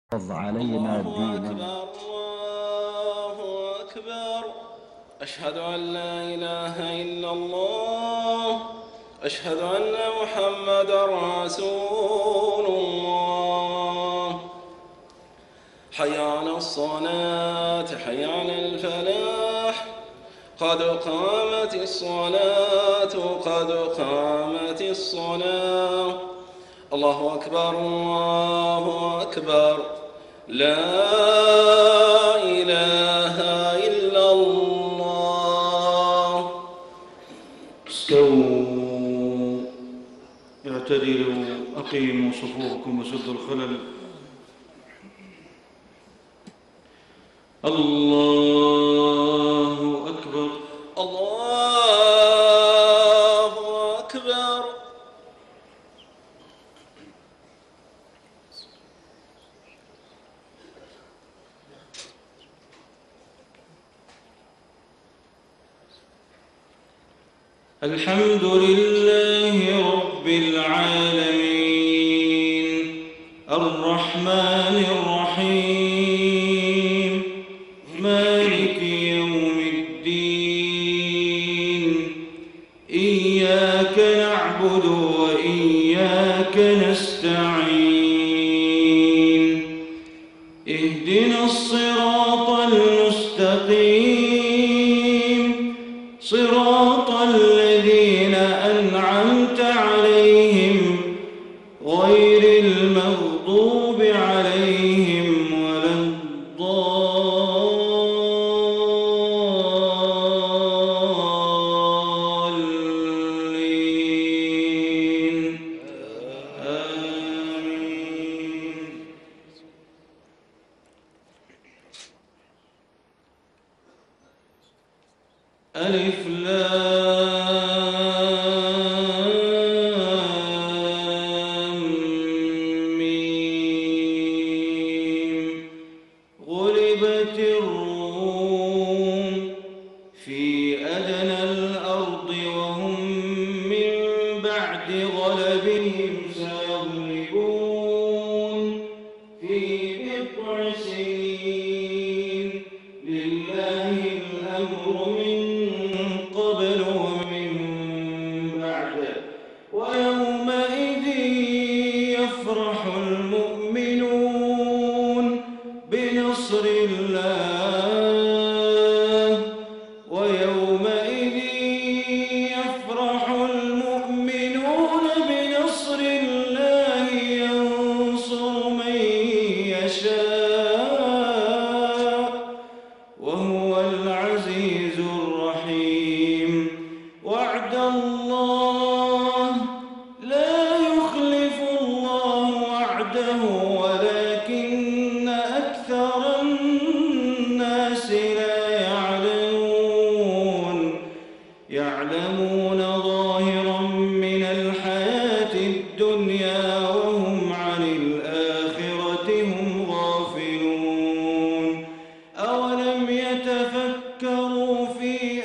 علينا ديننا. الله أكبر. أشهد أن لا إله إلا الله. أشهد أن محمدا رسول الله. حي على الصلاة، حي على الفلاح، قد قامت الصلاة، قد قامت الصلاة. الله أكبر، الله أكبر، لا إله إلا الله. استووا، اعتدلوا، أقيموا صفوفكم وسدوا الخلل. الله أكبر، الله أكبر. الحمد لله رب العالمين، الرحمن الرحيم، مالك يوم الدين. إياك نعبد وإياك نستعين. اهدنا الصراط المستقيم، صراط الذين أنعمت عليهم غير المغضوب عليهم ولا الضالين. آمين. ألف لام ميم. غلبت الروم في أدنى الأرض وهم من بعد غلبهم سيغلبون في بضع سنين. لله الأمر من قبل ومن بعد، ويومئذ يفرح المؤمنون بنصر الله. ويومئذ يفرح المؤمنون بنصر الله، ينصر من يشاء وهو العزيز الرحيم. وعد الله، لا يخلف الله وعده ولكن أكثر الناس لا يعلمون. يعلمون ظاهرا من الحياة الدنيا وهم عن الآخرة هم غافلون. أولم يتفكروا في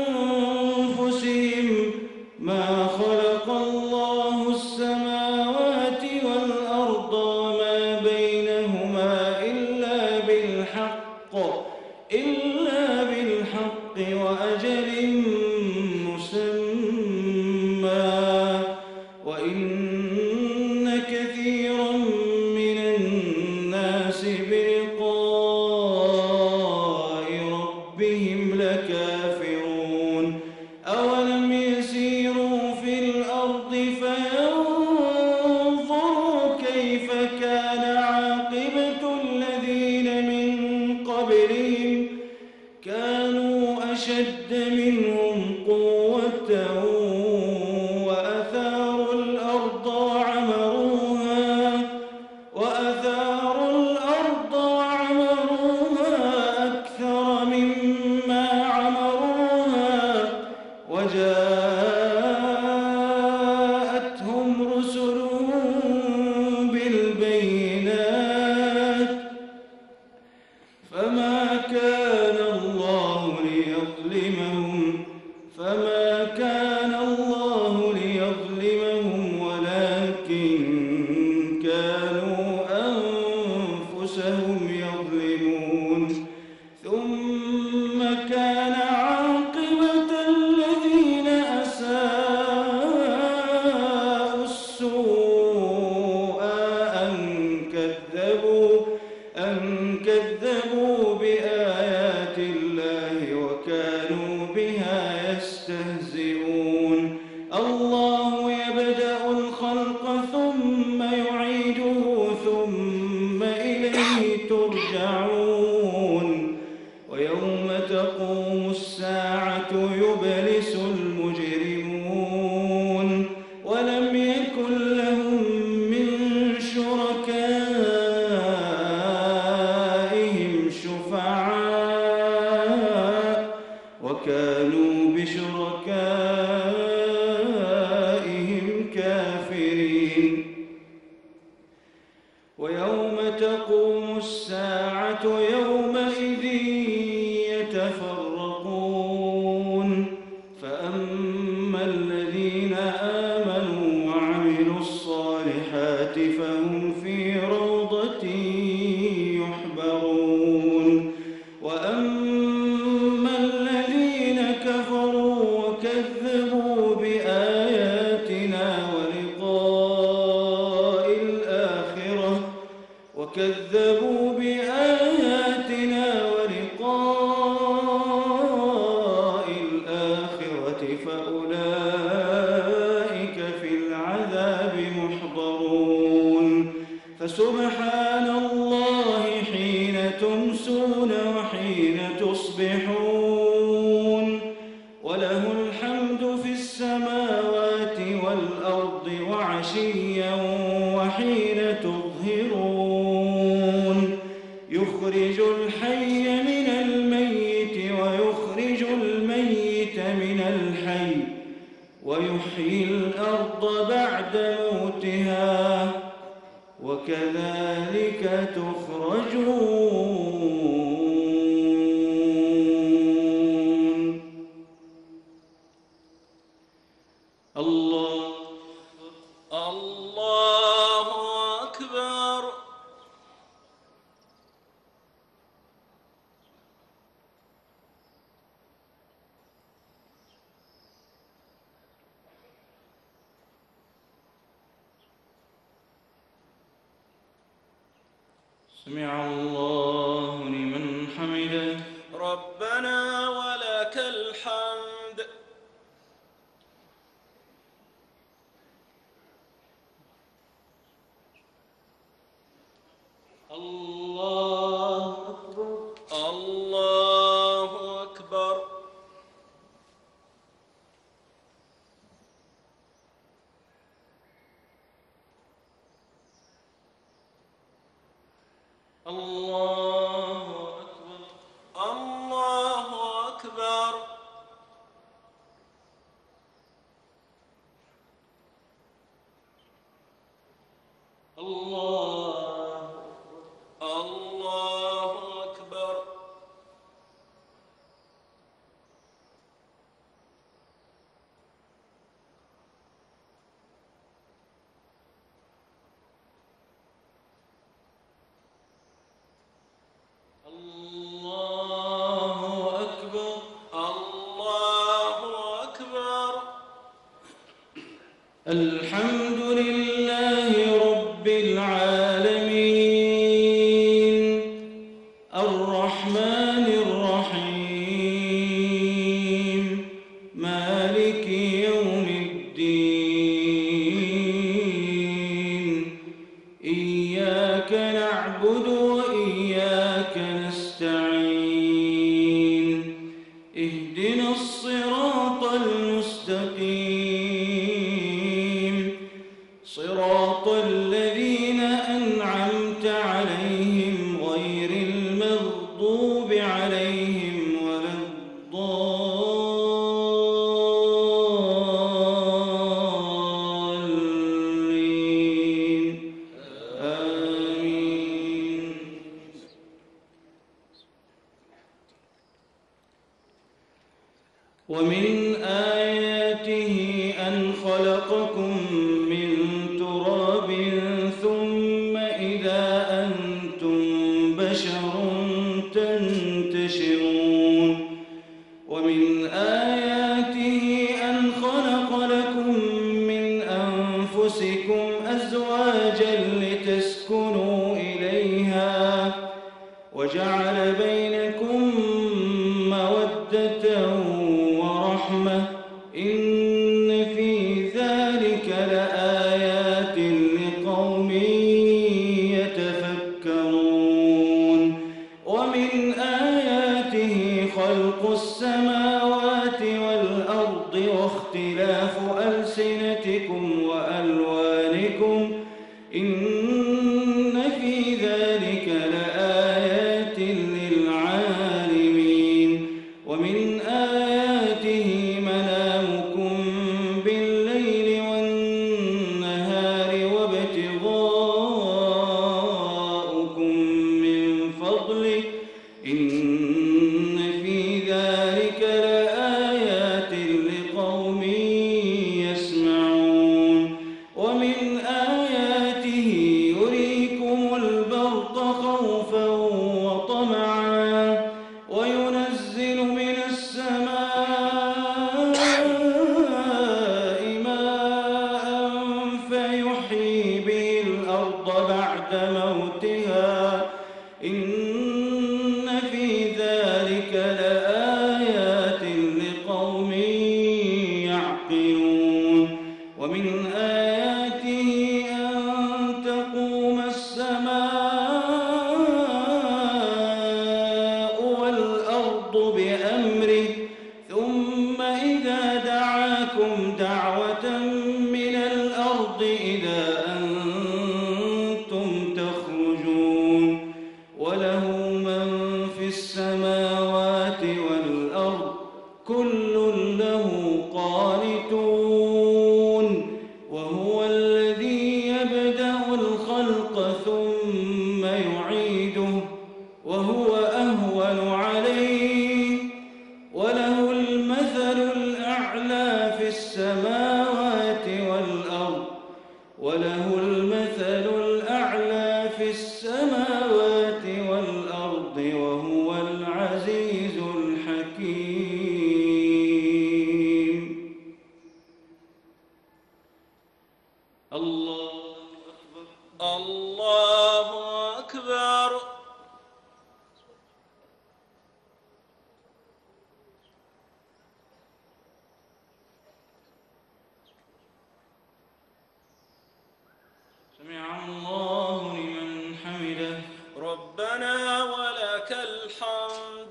أنفسهم ما خلق الله السماوات والأرض وما بينهما إلا بالحق وأجل مسمى، وإن كثيرا من الناس بلقاء ربهم لكافرون. أولم يسيروا في الأرض فينظروا كيف كان عاقبة الذين من قبلهم، كانوا أشد منهم قوة وأثاروا الأرض وعمروها أكثر مما عمروها. وجاءتهم رسلهم بالبينات، فما كان الله ليظلمهم أنفسهم يظلمون ثم كان عاقبة الذين أساءوا السوء أن كذبوا بآيات الله وكانوا بها يستهزئون الله يبدأ الخلق ثم يعيده ثم إليه ترجعون ويوم تقوم الساعة يبلس المجرمون ولم يكن لهم من شركائهم شفعاء وكانوا بشركائهم كافرين ويوم تقوم الساعة يومئذ يتفرقون فأما الذين آمنوا وعملوا الصالحات فهم في روضة يحبرون وأما الذين كفروا وكذبوا بآياتنا ولقاء الآخرة فأولئك في العذاب محضرون فسبحان الله حين تمسون وحين تصبحون وله الحمد في السماوات والأرض وعشيا وحين تظهرون يخرج الحي من الميت ويخرج الميت من الحي ويحيي الأرض بعد موتها وكذلك تخرجون الله أكبر. سمع الله لمن حمده ربنا ولك الحمد. الله أكبر. الله أكبر. الله أكبر. الله أكبر. الله أكبر. الله أكبر. الله أكبر. الحمد لله رب العالمين الرحمن الرحيم مالك يوم الدين إياك نعبد وإياك نستعين اهدنا الصراط المستقيم صراط الذين أنعمت عليهم غير المغضوب عليهم ولا الضالين آمين. ومن آياته أن خلقكم من تراب ثم إذا أنتم بشر تنتشرون ومن آياته أن خلق لكم من أنفسكم أزواجا لتسكنوا إليها وجعل بينكم مودة ورحمة إن في ذلك لآيات لقوم يتفكرون ومن آياته خلق السماوات والأرض واختلاف ألسنتكم وألوانكم إن في ذلك لآيات للعالمين ومن آياته منامكم بالليل والنهار وابتغاؤكم من فضله إن في ذلك لآيات لقوم يسمعون ومن آياته يريكم البرق خوفا وطمعا وينزل من السماء ماء فيحيي به الأرض بعد موتها إن في ذلك لآيات لقوم يعقلون ومن آياته أن تقوم السماء والأرض بأمره ثم إذا دعاكم دعوة من الأرض إذا أنتم تخرجون وله من في السماوات والأرض كل له قانتون وهو الذي يبدأ الخلق ثم يعيده وهو أهون عليه وله المثل الأعلى في السماوات والأرض وله المثل الأعلى في السماوات والأرض وهو العزيز الحكيم الله أكبر الله أكبر سمع الله لمن حمده ربنا ولك الحمد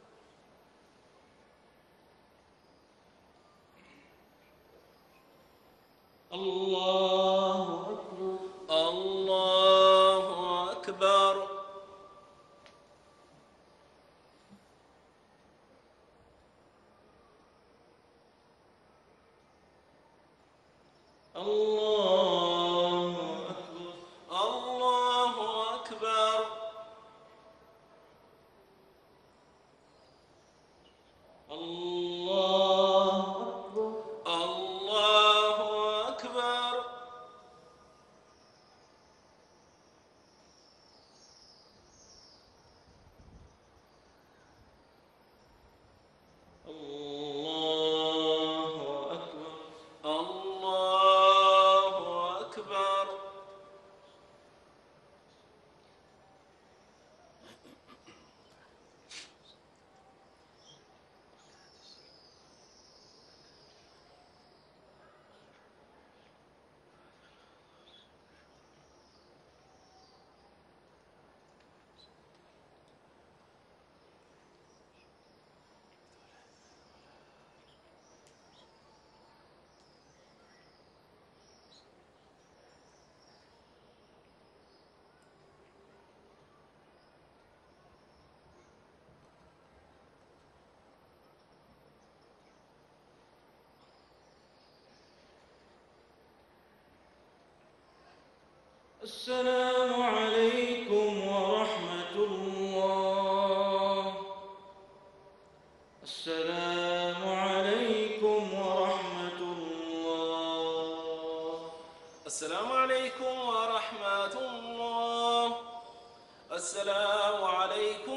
الله أكبر الله أكبر الله أكبر الله أكبر الله أكبر الله أكبر الله أكبر الله أكبر السلام عليكم ورحمة الله. السلام عليكم ورحمة الله. السلام عليكم ورحمة الله. السلام السلام عليكم